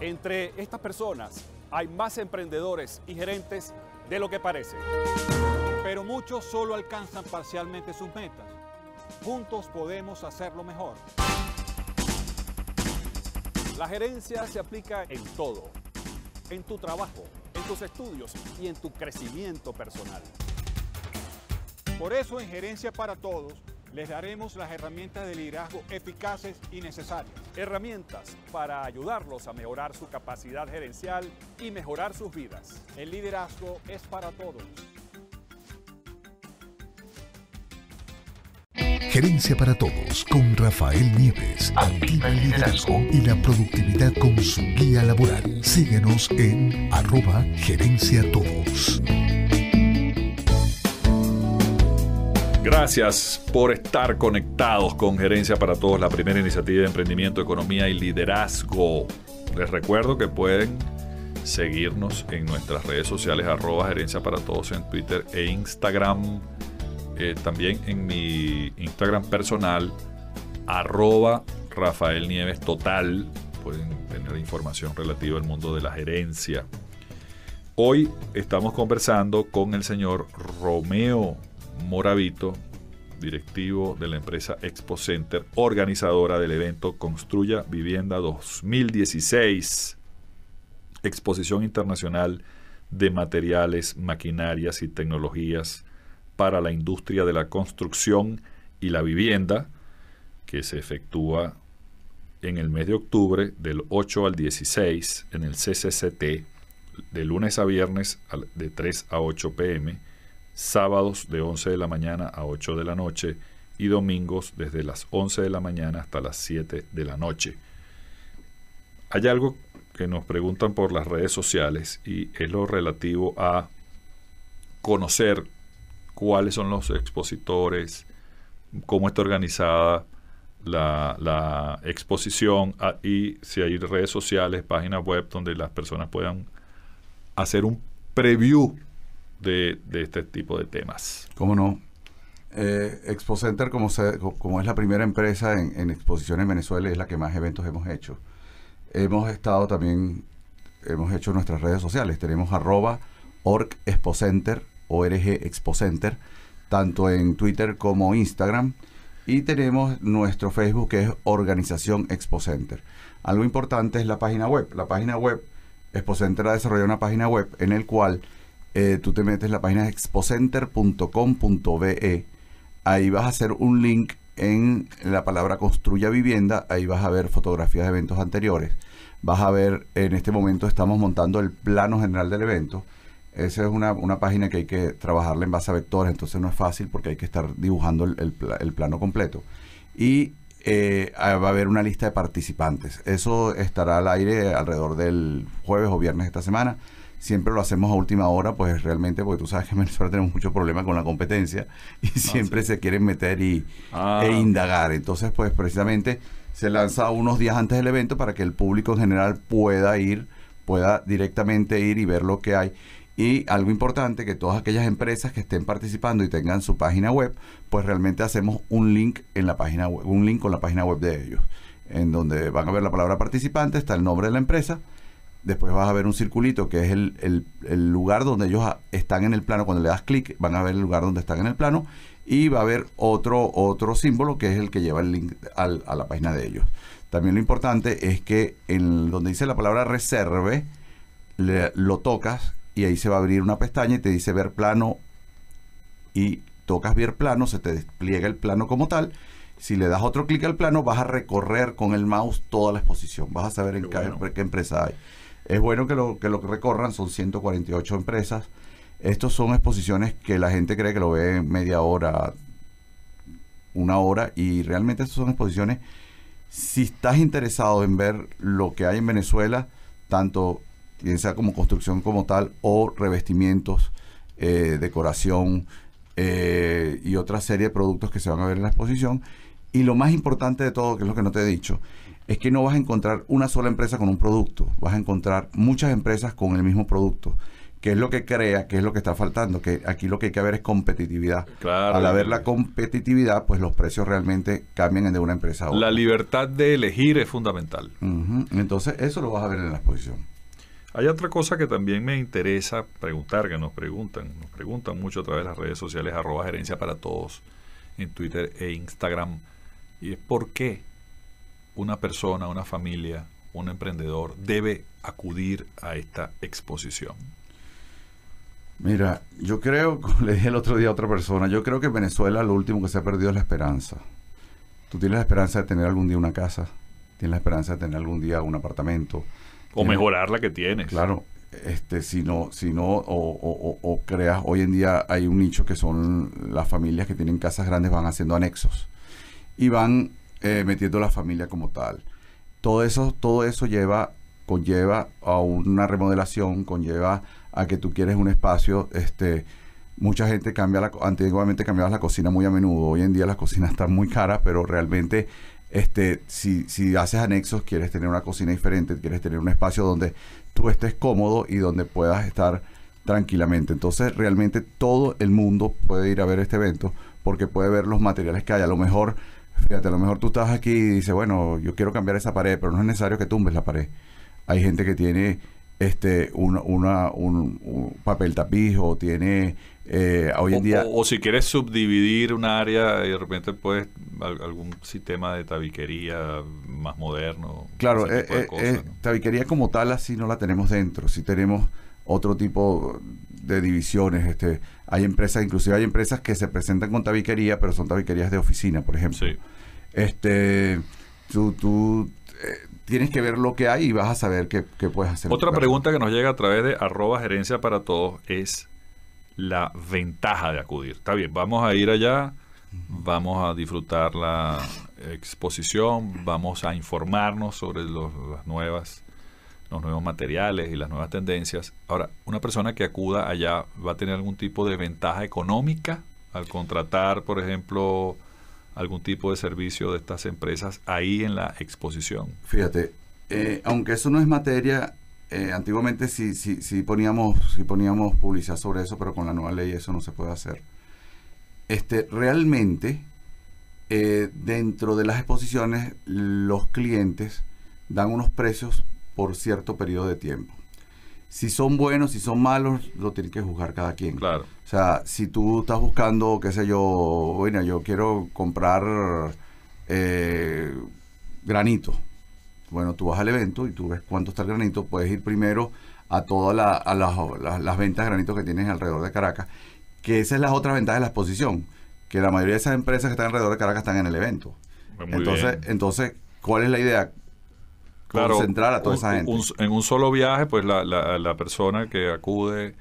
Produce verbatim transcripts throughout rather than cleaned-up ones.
Entre estas personas hay más emprendedores y gerentes de lo que parece. Pero muchos solo alcanzan parcialmente sus metas. Juntos podemos hacerlo mejor. La gerencia se aplica en todo, en tu trabajo, en tus estudios y en tu crecimiento personal. Por eso en Gerencia para Todos les daremos las herramientas de liderazgo eficaces y necesarias. Herramientas para ayudarlos a mejorar su capacidad gerencial y mejorar sus vidas. El liderazgo es para todos. Gerencia para Todos con Rafael Nieves. Activa el liderazgo y la productividad con su guía laboral. Síguenos en arroba Gerencia Todos. Gracias por estar conectados con Gerencia para Todos, la primera iniciativa de emprendimiento, economía y liderazgo. Les recuerdo que pueden seguirnos en nuestras redes sociales, arroba Gerencia para Todos en Twitter e Instagram. Eh, también en mi Instagram personal, arroba Rafael Nieves Total. Pueden tener información relativa al mundo de la gerencia. Hoy estamos conversando con el señor Romeo Moravito, directivo de la empresa Expo Center, organizadora del evento Construya Vivienda dos mil dieciséis, exposición internacional de materiales, maquinarias y tecnologías para la industria de la construcción y la vivienda, que se efectúa en el mes de octubre del ocho al dieciséis en el C C C T, de lunes a viernes de tres a ocho pe eme, sábados de once de la mañana a ocho de la noche y domingos desde las once de la mañana hasta las siete de la noche. Hay algo que nos preguntan por las redes sociales y es lo relativo a conocer cuáles son los expositores, cómo está organizada la, la exposición y si hay redes sociales, páginas web donde las personas puedan hacer un preview de, de este tipo de temas. ¿Cómo no? Eh, Expo Center, como, se, como es la primera empresa en, en exposición en Venezuela, es la que más eventos hemos hecho. Hemos estado también, hemos hecho nuestras redes sociales. Tenemos arroba org Expo Center, O R G Expo Center, tanto en Twitter como Instagram. Y tenemos nuestro Facebook, que es Organización Expo Center. Algo importante es la página web. La página web, Expo Center ha desarrollado una página web en el cual eh, tú te metes en la página expocenter punto com punto be. Ahí vas a hacer un link en la palabra Construya Vivienda. Ahí vas a ver fotografías de eventos anteriores. Vas a ver, en este momento estamos montando el plano general del evento. Esa es una, una página que hay que trabajarla en base a vectores, entonces no es fácil porque hay que estar dibujando el, el, el plano completo. Y eh, va a haber una lista de participantes. Eso estará al aire alrededor del jueves o viernes de esta semana. Siempre lo hacemos a última hora, pues realmente, porque tú sabes que en Venezuela tenemos muchos problemas con la competencia y siempre ah, sí. se quieren meter y, ah. e indagar. Entonces, pues precisamente se lanza unos días antes del evento para que el público en general pueda ir, pueda directamente ir y ver lo que hay. Y algo importante, que todas aquellas empresas que estén participando y tengan su página web, pues realmente hacemos un link en la página web, un link con la página web de ellos, en donde van a ver la palabra participante, está el nombre de la empresa, después vas a ver un circulito que es el, el, el lugar donde ellos están en el plano. Cuando le das clic van a ver el lugar donde están en el plano y va a haber otro, otro símbolo que es el que lleva el link al, a la página de ellos. También lo importante es que en donde dice la palabra reserve, le, lo tocas y ahí se va a abrir una pestaña y te dice ver plano, y tocas ver plano, se te despliega el plano como tal. Si le das otro clic al plano, vas a recorrer con el mouse toda la exposición, vas a saber en qué, bueno. qué empresa hay. Es bueno que lo que lo recorran, son ciento cuarenta y ocho empresas. Estos son exposiciones que la gente cree que lo ve en media hora, una hora, y realmente estas son exposiciones, si estás interesado en ver lo que hay en Venezuela, tanto bien sea como construcción como tal, o revestimientos, eh, decoración eh, y otra serie de productos que se van a ver en la exposición. Y lo más importante de todo, que es lo que no te he dicho, es que no vas a encontrar una sola empresa con un producto, vas a encontrar muchas empresas con el mismo producto, ¿Qué es lo que crea? ¿Qué es lo que está faltando? Que aquí lo que hay que ver es competitividad. Claro. Al haber la competitividad, pues los precios realmente cambian de una empresa a otra. La libertad de elegir es fundamental. Uh-huh. Entonces, eso lo vas a ver en la exposición. Hay otra cosa que también me interesa preguntar, que nos preguntan, nos preguntan mucho a través de las redes sociales, arroba gerencia para todos, en Twitter e Instagram, y es por qué una persona, una familia, un emprendedor debe acudir a esta exposición. Mira, yo creo, como le dije el otro día a otra persona, yo creo que en Venezuela lo último que se ha perdido es la esperanza. Tú tienes la esperanza de tener algún día una casa, tienes la esperanza de tener algún día un apartamento. O mejorar la que tienes. Claro, este, si no, si no o, o, o creas, hoy en día hay un nicho que son las familias que tienen casas grandes, van haciendo anexos y van eh, metiendo la familia como tal. Todo eso, todo eso lleva, conlleva a una remodelación, conlleva a que tú quieres un espacio, este, mucha gente cambia la, antiguamente cambiabas la cocina muy a menudo, hoy en día las cocinas están muy caras, pero realmente este, si, si haces anexos, quieres tener una cocina diferente, quieres tener un espacio donde tú estés cómodo y donde puedas estar tranquilamente. Entonces realmente todo el mundo puede ir a ver este evento porque puede ver los materiales que hay. A lo mejor, fíjate, a lo mejor tú estás aquí y dices, bueno, yo quiero cambiar esa pared, pero no es necesario que tumbes la pared. Hay gente que tiene este una, una un, un papel tapiz o tiene eh, hoy en o, día o, o si quieres subdividir un área y de repente puedes al, algún sistema de tabiquería más moderno. Claro, ese eh, tipo de eh, cosas, eh, ¿no? tabiquería como tal así no la tenemos dentro, sí tenemos otro tipo de divisiones. Este, hay empresas, inclusive hay empresas que se presentan con tabiquería, pero son tabiquerías de oficina, por ejemplo. Sí. Este, tú, tú eh, tienes que ver lo que hay y vas a saber qué, qué puedes hacer. Otra pregunta que nos llega a través de arroba gerencia para todos es la ventaja de acudir. Está bien, vamos a ir allá, vamos a disfrutar la exposición, vamos a informarnos sobre los, las nuevas, los nuevos materiales y las nuevas tendencias. Ahora, una persona que acuda allá va a tener algún tipo de ventaja económica al contratar, por ejemplo, algún tipo de servicio de estas empresas ahí en la exposición. Fíjate, eh, aunque eso no es materia, eh, antiguamente sí, sí, sí poníamos, sí poníamos publicidad sobre eso, pero con la nueva ley eso no se puede hacer. Este, realmente, eh, dentro de las exposiciones, los clientes dan unos precios por cierto periodo de tiempo. Si son buenos, si son malos, lo tiene que juzgar cada quien. Claro. O sea, si tú estás buscando, qué sé yo, bueno, yo quiero comprar eh, granito. Bueno, tú vas al evento y tú ves cuánto está el granito. Puedes ir primero a todas la, a las, las, las ventas de granito que tienes alrededor de Caracas. Que esa es la otra ventaja de la exposición. Que la mayoría de esas empresas que están alrededor de Caracas están en el evento. Muy entonces, bien. entonces, ¿cuál es la idea? Claro, Concentrar a toda esa un, gente. un, en un solo viaje, pues la, la, la persona que acude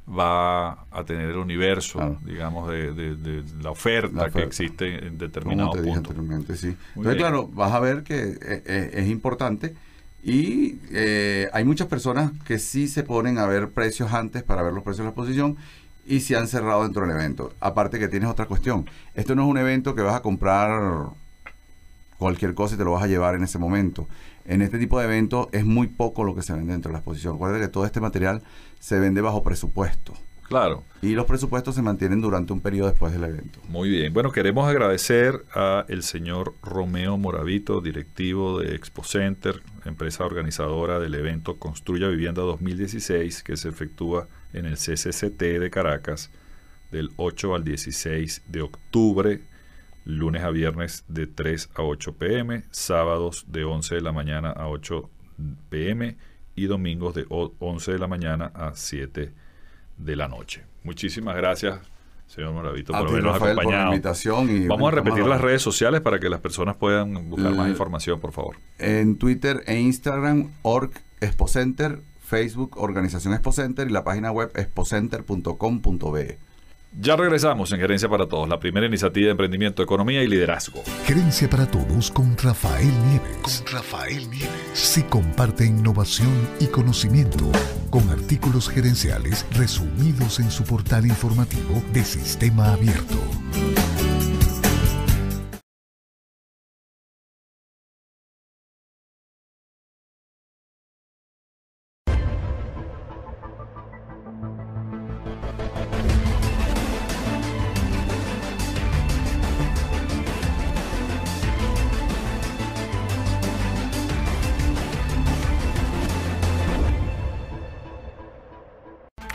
va a tener el universo, claro, digamos, de, de, de la, oferta la oferta que existe en determinado Como te punto. Dije anteriormente, sí. Muy Entonces, bien. claro, vas a ver que es, es, es importante y eh, hay muchas personas que sí se ponen a ver precios antes para ver los precios de la exposición y se han cerrado dentro del evento. Aparte que tienes otra cuestión. Esto no es un evento que vas a comprar cualquier cosa y te lo vas a llevar en ese momento. En este tipo de eventos es muy poco lo que se vende dentro de la exposición. Recuerda que todo este material se vende bajo presupuesto. Claro. Y los presupuestos se mantienen durante un periodo después del evento. Muy bien. Bueno, queremos agradecer a el señor Romeo Moravito, directivo de ExpoCenter, empresa organizadora del evento Construya Vivienda dos mil dieciséis, que se efectúa en el C C C T de Caracas del ocho al dieciséis de octubre, lunes a viernes de tres a ocho pm, sábados de once de la mañana a ocho pm y domingos de once de la mañana a siete de la noche. Muchísimas gracias, señor Moravito, por habernos acompañado. Por la invitación y, Vamos bueno, a repetir vamos a las redes sociales para que las personas puedan buscar el, más información, por favor. En Twitter e Instagram, org ExpoCenter, Facebook, Organización ExpoCenter y la página web expocenter punto com punto be. Ya regresamos en Gerencia para Todos, la primera iniciativa de emprendimiento, economía y liderazgo. Gerencia para Todos con Rafael Nieves. Con Rafael Nieves. Si comparte innovación y conocimiento con artículos gerenciales resumidos en su portal informativo de Sistema Abierto.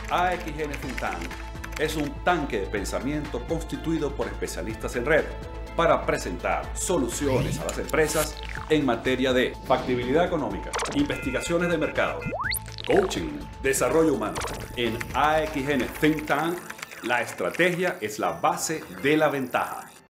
A X N Think Tank es un tanque de pensamiento constituido por especialistas en red para presentar soluciones a las empresas en materia de factibilidad económica, investigaciones de mercado, coaching, desarrollo humano. En A X N Think Tank, la estrategia es la base de la ventaja.